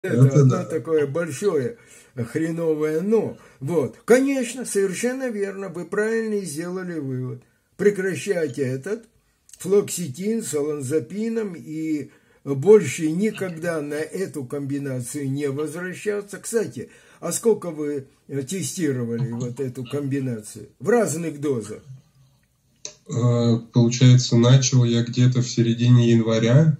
Это одно да. такое большое хреновое «но». Вот, конечно, совершенно верно, вы правильно сделали вывод. Прекращайте этот флоксетин с оланзапином и больше никогда на эту комбинацию не возвращаться. Кстати, а сколько вы тестировали вот эту комбинацию? В разных дозах? Получается, начал я где-то в середине января.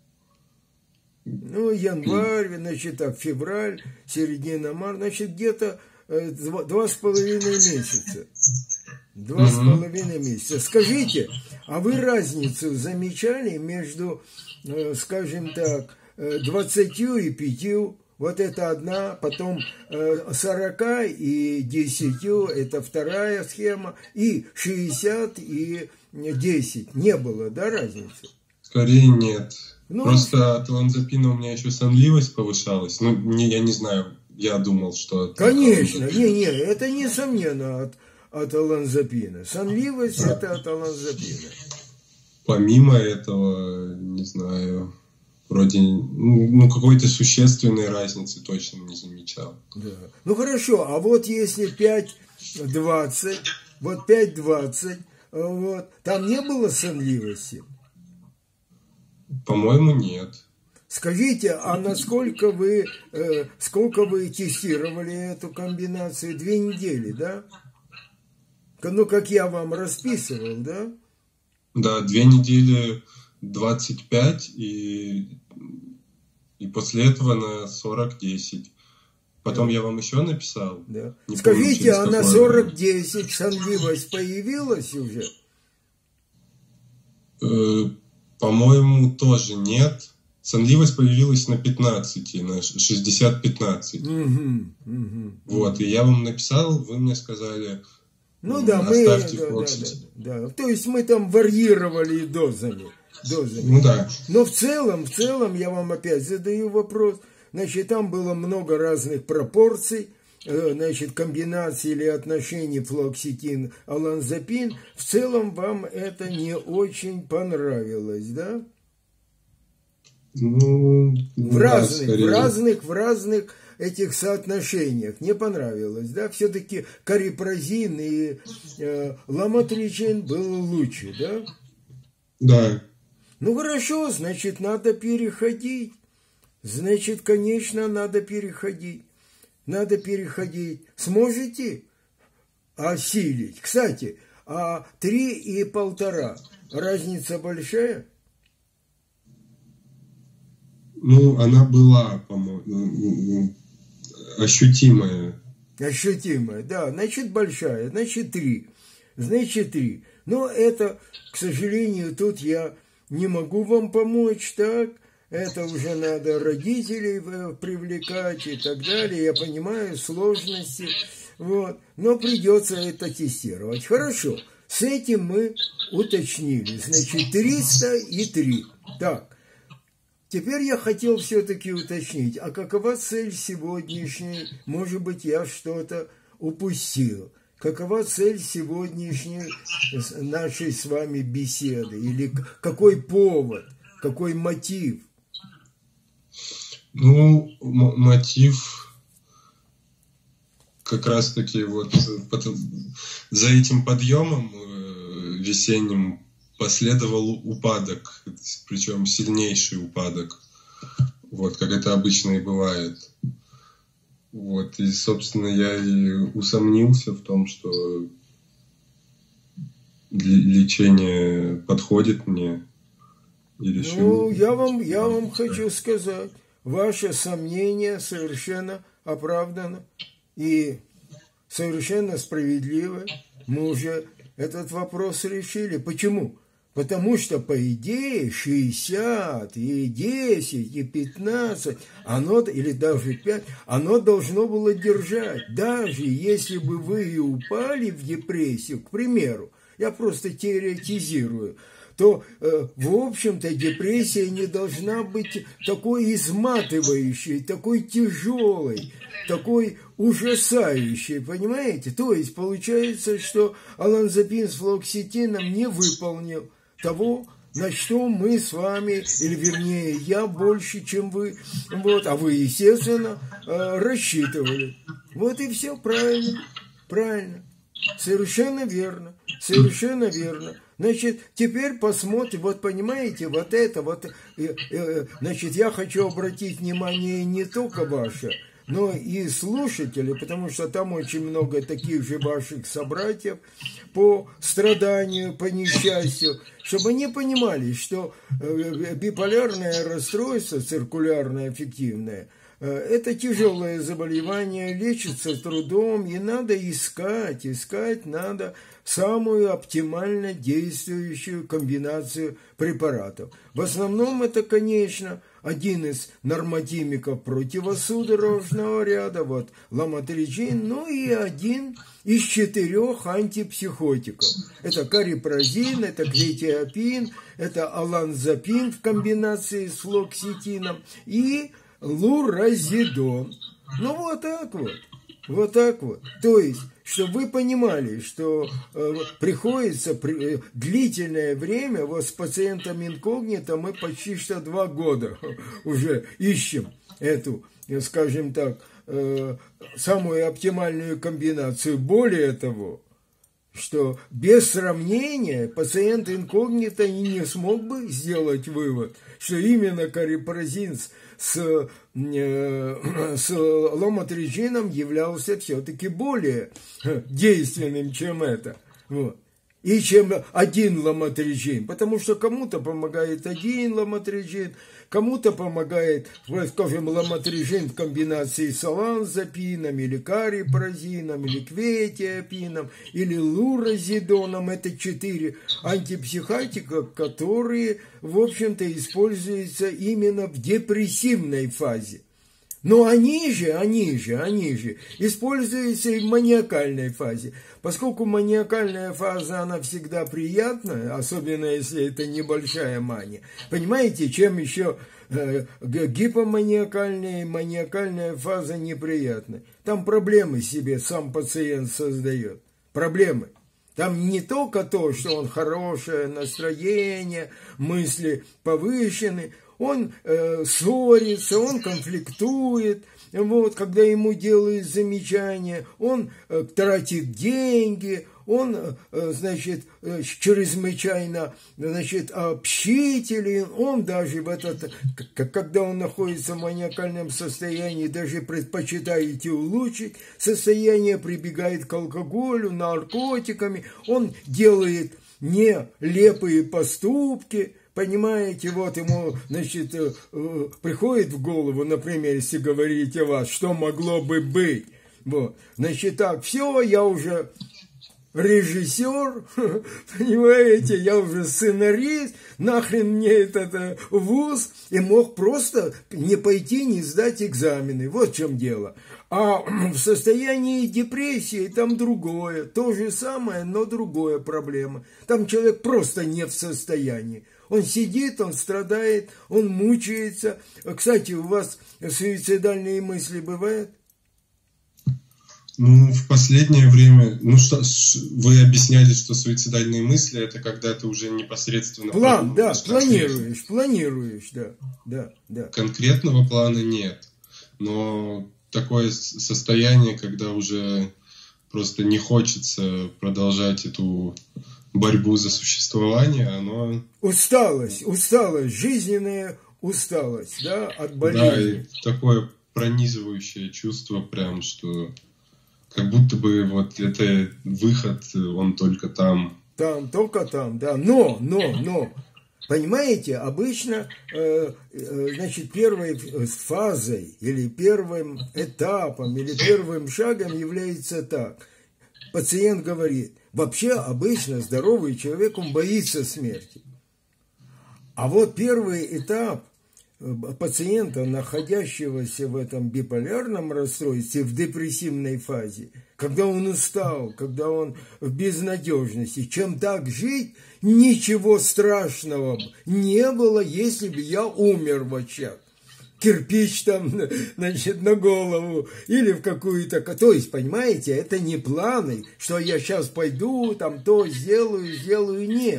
Ну, январь, значит, так, февраль, середина марта, значит, где-то 2,5 месяца. 2,5 месяца. Скажите, а вы разницу замечали между, скажем так, 25? Вот это одна, потом 40 и 10, это вторая схема, и 60 и 10. Не было, да, разницы? Скорее нет. Ну, просто от оланзапина у меня еще сонливость повышалась. Ну, я не знаю, я думал, что... Конечно, это несомненно от оланзапина. Сонливость это от оланзапина. Помимо этого, не знаю, вроде, ну, какой-то существенной разницы точно не замечал. Да. Ну, хорошо, а вот если 5,20, вот 5,20, вот, там не было сонливости? По-моему, нет. Скажите, а насколько сколько вы тестировали эту комбинацию? 2 недели, да? Ну, как я вам расписывал, да? Да, 2 недели 25 и после этого на 40-10. Потом я вам еще написал. Да. Не Скажите, помню, а на 40-10 сонливость появилась уже? По-моему, тоже нет. Сонливость появилась на 15, на 60-15. Вот, и я вам написал, вы мне сказали, ну да, оставьте флоксетин. Да. То есть мы там варьировали дозами. Ну да. Но в целом я вам опять задаю вопрос. Значит, там было много разных пропорций, значит, комбинаций или отношений флоксетин-оланзапин. В целом вам это не очень понравилось, да? Ну, в разных этих соотношениях не понравилось, да? Все-таки карипразин и ламотригин было лучше, да? Да. Ну хорошо, значит, надо переходить. Значит, конечно, надо переходить. Сможете осилить? Кстати, а 3 и 1,5 разница большая? Ну, она была, по-моему, ощутимая. Ощутимая, да. Значит, большая. Значит, 3. Но это, к сожалению, тут я не могу вам помочь, так? Это уже надо родителей привлекать и так далее. Я понимаю сложности. Вот. Но придется это тестировать. Хорошо. С этим мы уточнили. Значит, 300 и 3. Так. Теперь я хотел все-таки уточнить, а какова цель сегодняшней, может быть, я что-то упустил, какова цель сегодняшней нашей с вами беседы, или какой повод, какой мотив? Ну, мотив как раз-таки вот за этим подъемом весенним последовал упадок, причем сильнейший упадок, вот, как это обычно и бывает. Вот, и, собственно, я и усомнился в том, что лечение подходит мне, и решил... Ну, я вам хочу сказать, ваше сомнение совершенно оправдано и совершенно справедливо. Мы уже этот вопрос решили. Почему? Потому что, по идее, 60, и 10, и 15, или даже 5, оно должно было держать. Даже если бы вы и упали в депрессию, к примеру, я просто теоретизирую, то, в общем-то, депрессия не должна быть такой изматывающей, такой тяжелой, такой ужасающей, понимаете? То есть, получается, что оланзапин с флоксетином не выполнил того, на что мы с вами, или вернее я больше, чем вы, вот, а вы, естественно, рассчитывали. Вот и все правильно, правильно, совершенно верно, совершенно верно. Значит, теперь посмотрим, вот понимаете, вот это, вот, значит, я хочу обратить внимание не только ваше, но и слушателей, потому что там очень много таких же ваших собратьев по страданию, по несчастью, чтобы они понимали, что биполярное расстройство, циркулярное аффективное, это тяжелое заболевание, лечится трудом, и надо искать надо самую оптимально действующую комбинацию препаратов. В основном это, конечно, один из нормотимиков противосудорожного ряда, вот ламотригин, ну и один из 4 антипсихотиков. Это карипразин, это клетиапин, это оланзапин в комбинации с флоксетином и луразидон. Ну, вот так вот. Вот так вот. То есть, чтобы вы понимали, что приходится длительное время, вот с пациентом инкогнито мы почти что 2 года уже ищем эту, скажем так, самую оптимальную комбинацию. Более того, что без сравнения пациент инкогнито и не смог бы сделать вывод, что именно карипразин с ламотригином являлся все-таки более действенным, чем это. Вот. И чем один ламотригин. Потому что кому-то помогает один ламотригин, кому-то помогает, скажем, ламотригин в комбинации с оланзапином, или карипразином, или кветиапином, или луразидоном. Это 4 антипсихотика, которые, в общем-то, используются именно в депрессивной фазе. Но они же используются и в маниакальной фазе. Поскольку маниакальная фаза, она всегда приятная, особенно если это небольшая мания. Понимаете, чем еще гипоманиакальная и маниакальная фаза неприятна? Там проблемы себе сам пациент создает. Проблемы. Там не только то, что он хорошее настроение, мысли повышены, он ссорится, он конфликтует, вот, когда ему делают замечания, он тратит деньги, он, значит, чрезвычайно, значит, общителен, он даже в этот, когда он находится в маниакальном состоянии, даже предпочитает улучшить состояние, прибегает к алкоголю, наркотиками, он делает нелепые поступки. Понимаете, вот ему, значит, приходит в голову, например, если говорить о вас, что могло бы быть. Вот. Значит, так, все, я уже режиссер, понимаете, я уже сценарист, нахрен мне этот вуз, и мог просто не пойти, не сдать экзамены. Вот в чем дело. А в состоянии депрессии там другое, то же самое, но другая проблема. Там человек просто не в состоянии. Он сидит, он страдает, он мучается. Кстати, у вас суицидальные мысли бывают? Ну, в последнее время, ну что, вы объясняли, что суицидальные мысли это когда ты уже непосредственно план, да, планируешь, да. Конкретного плана нет, но такое состояние, когда уже просто не хочется продолжать эту борьбу за существование, оно... Усталость, жизненная усталость, да, от болезни. Да, и такое пронизывающее чувство прям, что как будто бы вот это выход, он только там. Только там, да, но, понимаете, обычно, значит, первой фазой или первым этапом или первым шагом является так. Пациент говорит, вообще обычно здоровый человек, он боится смерти. А вот первый этап пациента, находящегося в этом биполярном расстройстве, в депрессивной фазе, когда он устал, когда он в безнадежности, чем так жить, ничего страшного не было, если бы я умер в очаг. Кирпич там, значит, на голову или в какую-то... То есть, понимаете, это не планы, что я сейчас пойду, там то сделаю, нет.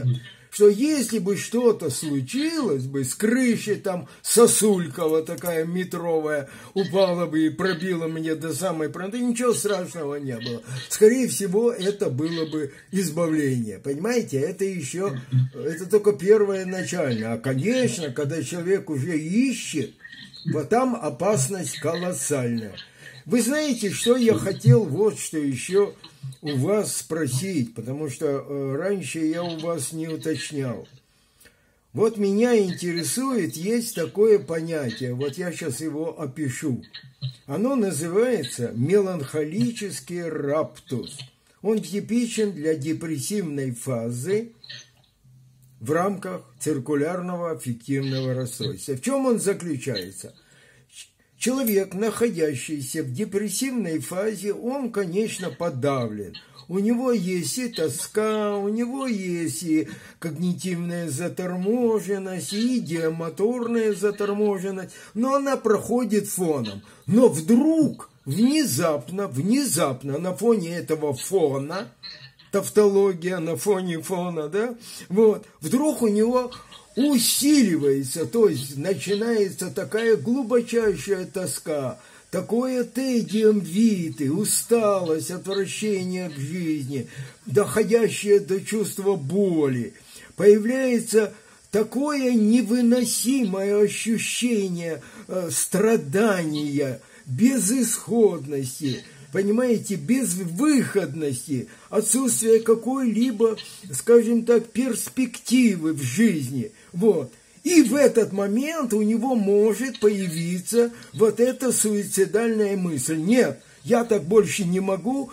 что если бы что-то случилось бы, с крыши там сосулька вот такая метровая упала бы и пробила мне до самой фронты, ничего страшного не было. Скорее всего, это было бы избавление. Понимаете, это только первое начальное. А, конечно, когда человек уже ищет, вот там опасность колоссальная. Вы знаете, что я хотел вот что еще у вас спросить, потому что раньше я у вас не уточнял. Вот меня интересует, есть такое понятие, вот я сейчас его опишу. Оно называется меланхолический раптус. Он типичен для депрессивной фазы в рамках циркулярного аффективного расстройства. В чем он заключается? Человек, находящийся в депрессивной фазе, он, конечно, подавлен. У него есть и тоска, у него есть и когнитивная заторможенность, и идеомоторная заторможенность, но она проходит фоном. Но вдруг, внезапно, на фоне этого фона, тавтология на фоне фона, да, вот, вдруг у него усиливается, то есть начинается такая глубочайшая тоска, такое тедиум витэ, усталость, отвращение к жизни, доходящее до чувства боли. Появляется такое невыносимое ощущение страдания, безысходности, понимаете, безвыходности, отсутствия какой-либо, скажем так, перспективы в жизни. Вот. И в этот момент у него может появиться вот эта суицидальная мысль. Нет, я так больше не могу,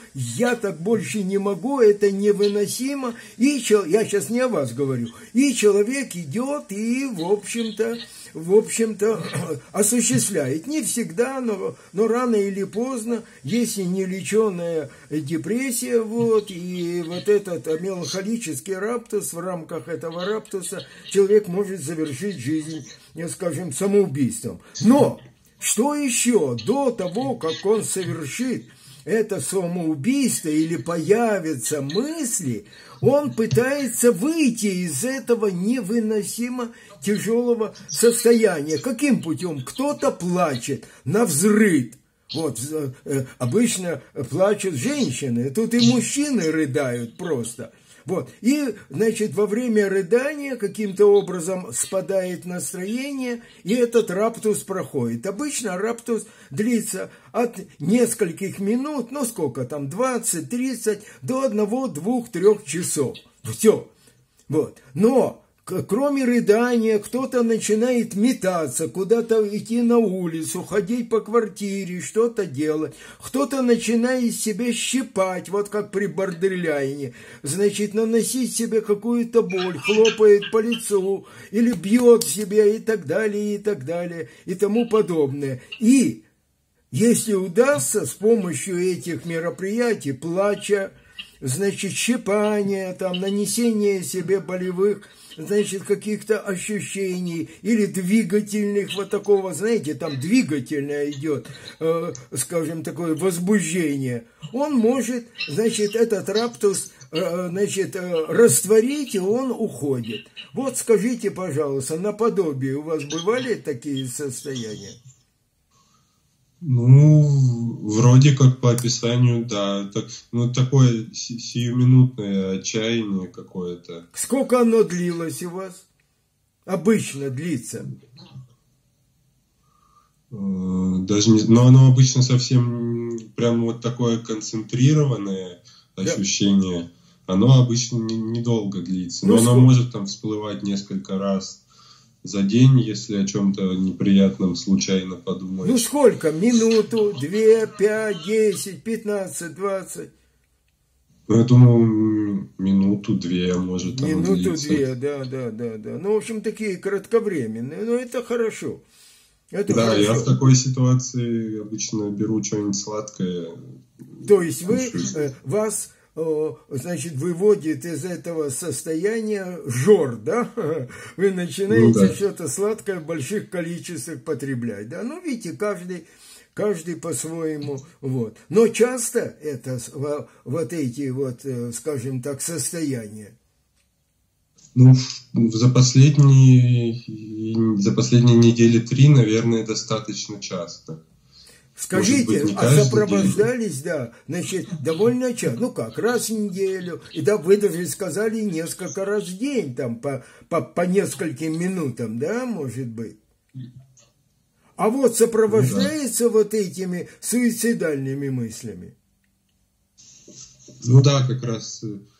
это невыносимо. И я сейчас не о вас говорю. И человек идет и, в общем-то, осуществляет. Не всегда, но рано или поздно, если не леченая депрессия, вот, и вот этот меланхолический раптус, в рамках этого раптуса человек может завершить жизнь, скажем, самоубийством. Но что еще до того, как он совершит это самоубийство или появятся мысли, он пытается выйти из этого невыносимо тяжелого состояния. Каким путем? Кто-то плачет навзрыд. Вот, обычно плачут женщины, тут и мужчины рыдают просто. Вот. И, значит, во время рыдания каким-то образом спадает настроение, и этот раптус проходит. Обычно раптус длится от нескольких минут, ну сколько там, 20-30, до 1, 2, 3 часов. Все. Вот. Но кроме рыдания, кто-то начинает метаться, куда-то идти на улицу, ходить по квартире, что-то делать. Кто-то начинает себя щипать, вот как при бордерляйне. Значит, наносить себе какую-то боль, хлопает по лицу, или бьет себя и так далее, и тому подобное. И если удастся с помощью этих мероприятий, плача, значит, щипания, там, нанесение себе болевых, значит, каких-то ощущений или двигательных, вот такого, знаете, там двигательное идет, скажем, такое возбуждение, он может, значит, этот раптус, значит, растворить, и он уходит. Вот скажите, пожалуйста, наподобие у вас бывали такие состояния? Ну, вроде как по описанию, да. Такое сиюминутное отчаяние какое-то. Сколько оно длилось у вас? Обычно длится? Даже не... Но оно обычно совсем прям вот такое концентрированное ощущение. Да. Оно обычно недолго длится. Но оно может там всплывать несколько раз за день, если о чем-то неприятном случайно подумаешь. Ну сколько? Минуту, 2, 5, 10, 15, 20? Ну, я думаю, минуту-две, может, оно длится. Минуту-две, да. Ну, в общем, такие кратковременные, но это хорошо. Это да, хорошо. Я в такой ситуации обычно беру что-нибудь сладкое. То есть вас, значит, выводит из этого состояния жор, да? Вы начинаете что-то сладкое в больших количествах потреблять, да? Ну, видите, каждый по-своему, вот. Но часто это вот эти вот, скажем так, состояния. Ну, за последние недели 3, наверное, достаточно часто. Скажите, а сопровождались, да, значит, довольно часто, ну как, раз в неделю, и да, вы даже сказали несколько раз в день, там, по нескольким минутам, да, может быть? А вот сопровождается вот этими суицидальными мыслями? Ну да, как раз,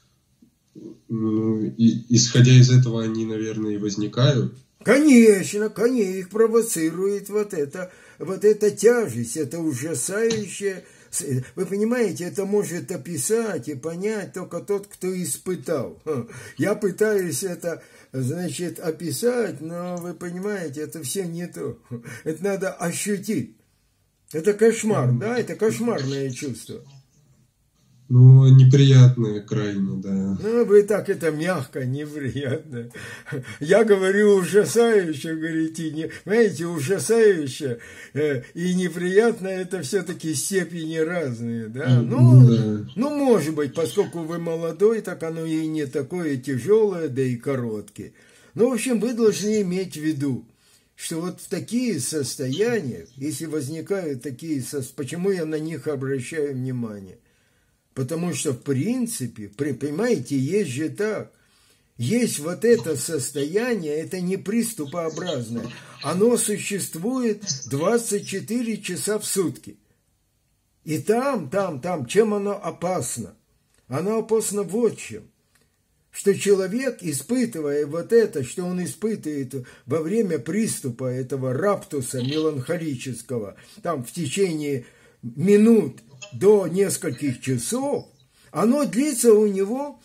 исходя из этого, они, наверное, и возникают. Конечно, их провоцирует вот эта тяжесть, это ужасающее. Вы понимаете, это может описать и понять только тот, кто испытал. Я пытаюсь это, значит, описать, но вы понимаете, это все не то. Это надо ощутить. Это кошмар, да, это кошмарное чувство. Ну, неприятное крайне, да. Ну, вы так это мягко, неприятно. Я говорю ужасающе, говорите, понимаете, ужасающе и неприятно, это все-таки степени разные, да? Ну, может быть, поскольку вы молодой, так оно и не такое тяжелое, да и короткое. Ну, в общем, вы должны иметь в виду, что вот в такие состояния, если возникают такие состояния, почему я на них обращаю внимание? Потому что, в принципе, понимаете, есть же так. Есть вот это состояние, это не приступообразное. Оно существует 24 часа в сутки. И там, чем оно опасно? Оно опасно вот чем. Что человек, испытывая вот это, что он испытывает во время приступа этого раптуса меланхолического, там в течение минут, до нескольких часов, оно длится у него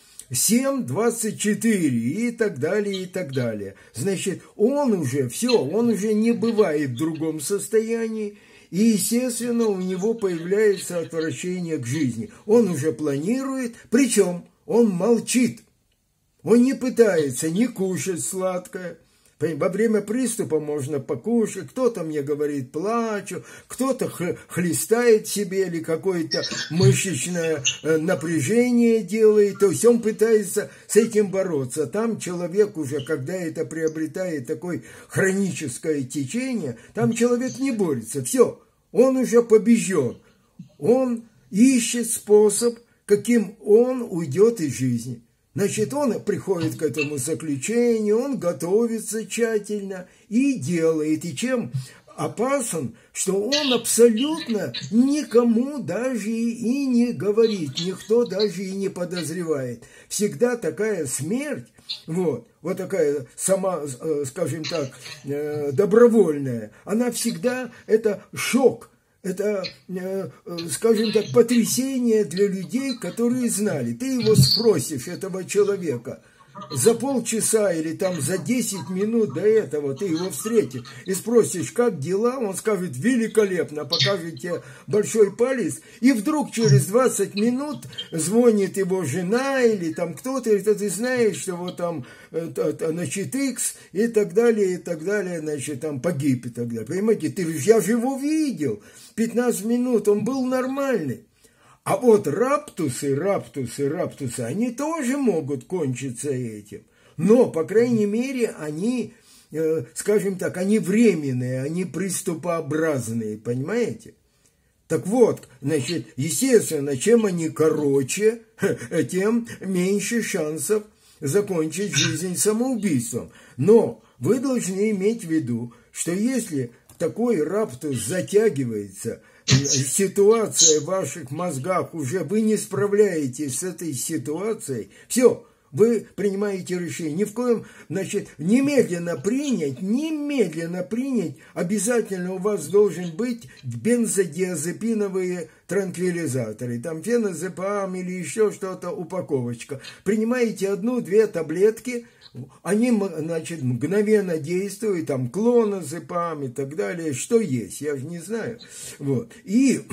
7-24 и так далее, и так далее. Значит, он уже не бывает в другом состоянии, и, естественно, у него появляется отвращение к жизни. Он уже планирует, причем он молчит, он не пытается не кушать сладкое. Во время приступа можно покушать, кто-то мне говорит, плачу, кто-то хлестает себе или какое-то мышечное напряжение делает, то есть он пытается с этим бороться. Там человек уже, когда это приобретает такое хроническое течение, там человек не борется, все, он уже побежден, он ищет способ, каким он уйдет из жизни. Значит, он приходит к этому заключению, он готовится тщательно и делает. И чем опасен, что он абсолютно никому даже и не говорит, никто даже и не подозревает. Всегда такая смерть, вот такая сама, скажем так, добровольная, она всегда это шок. Это, скажем так, потрясение для людей, которые знали. Ты его спросишь, этого человека, за полчаса или там за 10 минут до этого ты его встретишь и спросишь, как дела, он скажет, великолепно, покажет тебе большой палец, и вдруг через 20 минут звонит его жена или там кто-то, и ты знаешь, что вот там, значит, X и так далее, значит, там погиб и так далее. Понимаете, я же его видел, 15 минут, он был нормальный. А вот раптусы, они тоже могут кончиться этим. Но, по крайней мере, они, скажем так, они временные, они приступообразные, понимаете? Так вот, значит, естественно, чем они короче, тем меньше шансов закончить жизнь самоубийством. Но вы должны иметь в виду, что если такой раптус затягивается, ситуация в ваших мозгах уже, вы не справляетесь с этой ситуацией, все, вы принимаете решение. Ни в коем, значит, немедленно принять, обязательно у вас должен быть бензодиазепиновые транквилизаторы, там феназепам или еще что-то, упаковочка. Принимаете 1-2 таблетки, они, значит, мгновенно действуют, там клоназепам и так далее, что есть, я же не знаю. Вот. И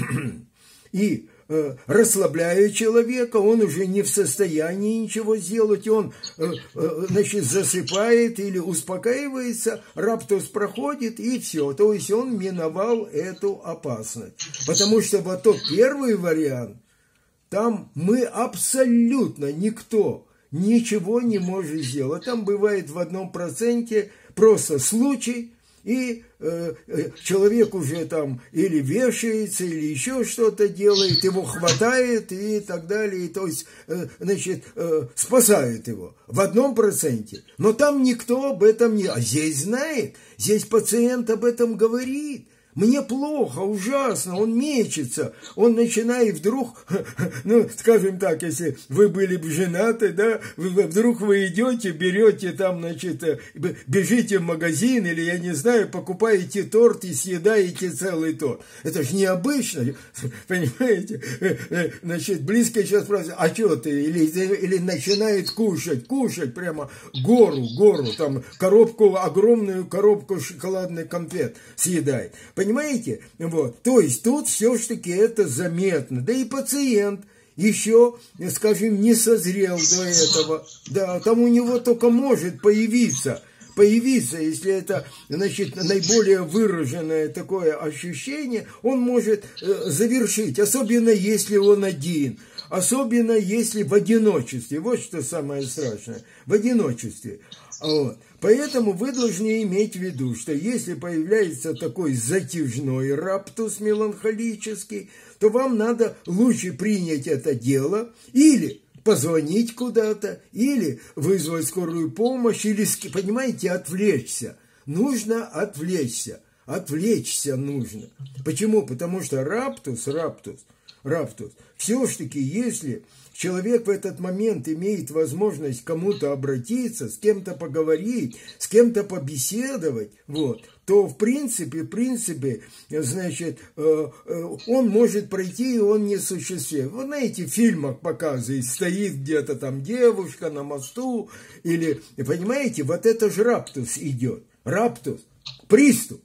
расслабляя человека, он уже не в состоянии ничего сделать, он, значит, засыпает или успокаивается, раптус проходит и все. То есть он миновал эту опасность. Потому что вот тот первый вариант, там мы абсолютно никто ничего не может сделать. Там бывает в 1% просто случай, и человек уже там или вешается, или еще что-то делает, его хватает и так далее, и, то есть, значит, спасают его в 1%. Но там никто об этом не... А здесь знает, здесь пациент об этом говорит. Мне плохо, ужасно, он мечется, он начинает вдруг, ну, скажем так, если вы были бы женаты, да, вдруг вы идете, берете там, значит, бежите в магазин или, я не знаю, покупаете торт и съедаете целый торт. Это же необычно, понимаете? Значит, близко сейчас спрашивают, а что ты? Или начинает кушать прямо гору, там, огромную коробку шоколадных конфет съедает. Понимаете? Вот. То есть тут все-таки это заметно. Да и пациент еще, скажем, не созрел до этого. Да, там у него только может появиться, если это, значит, наиболее выраженное такое ощущение, он может завершить, особенно если он один, особенно если в одиночестве. Вот что самое страшное, в одиночестве. Вот. Поэтому вы должны иметь в виду, что если появляется такой затяжной раптус меланхолический, то вам надо лучше принять это дело или позвонить куда-то, или вызвать скорую помощь, или, понимаете, отвлечься. Нужно отвлечься. Отвлечься нужно. Почему? Потому что раптус, все-таки, если человек в этот момент имеет возможность к кому-то обратиться, с кем-то поговорить, с кем-то побеседовать, вот, то в принципе, значит, он может пройти, и он не существует. Вы знаете, в фильмах показывают, стоит где-то там девушка на мосту, или, понимаете, вот это же раптус идет. Раптус, приступ.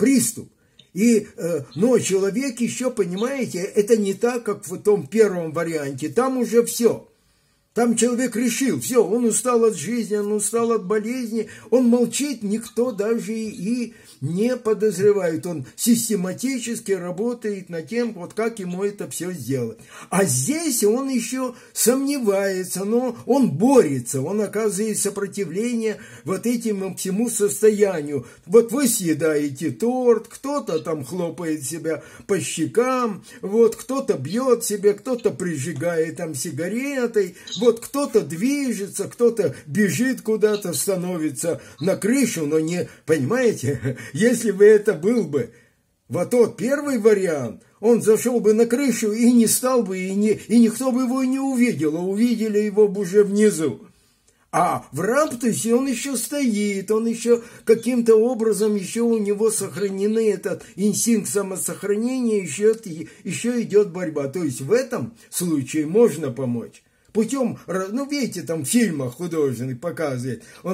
Но человек еще, понимаете, это не так, как в том первом варианте. Там уже все. Там человек решил, все, он устал от жизни, он устал от болезни, он молчит, никто даже и не подозревает. Он систематически работает над тем, вот как ему это все сделать. А здесь он еще сомневается, но он борется, он оказывает сопротивление вот этому всему состоянию. Вот вы съедаете торт, кто-то там хлопает себя по щекам, вот кто-то бьет себя, кто-то прижигает там сигаретой, вот кто-то движется, кто-то бежит куда-то, становится на крышу, но не, понимаете, если бы это был бы вот тот первый вариант, он зашел бы на крышу и не стал бы, и никто бы его не увидел, а увидели его бы уже внизу. А в раптусе он еще стоит, он еще каким-то образом, еще у него сохранены этот инстинкт самосохранения, еще идет борьба. То есть в этом случае можно помочь. Путем, ну видите, там в фильмах художественных показывает,